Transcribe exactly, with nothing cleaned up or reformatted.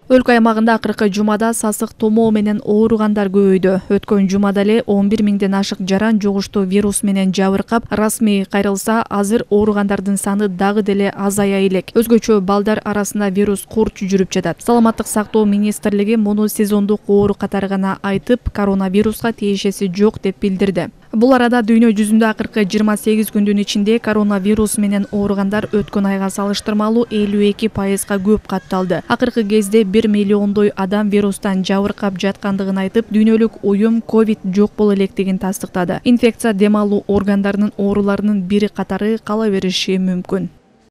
Өлкө аймагында акыркы жумада сасык томоо менен ооругандар көбөйдү. Өткөн жумада эле он бир миңден ашык жаран жугуштуу вирус менен жабыркап, расмий кайрылса, азыр ооругандардын саны дагы деле азая элек. Өзгөчө балдар арасында вирус курч жүрүп жатат. Саламаттык сактоо министрлиги муну сезондук оору катары гана айтып, коронавируска тиешеси жок деп билдирди. Бул арада дүйнө жүзүндө акыркы жыйырма сегиз күндүн ичинде коронавирус менен ооругандар өткөн айга салыштырмалуу элүү эки пайызга көп катталды. Акыркы кезде бир миллиондой адам вирустан жабыркап жаткандыгын айтып, дүйнөлүк уюм ковид жок боло электигин тастыктады. Инфекция дем алуу органдарынын ооруларынын бири катары кала бериши мүмкүн.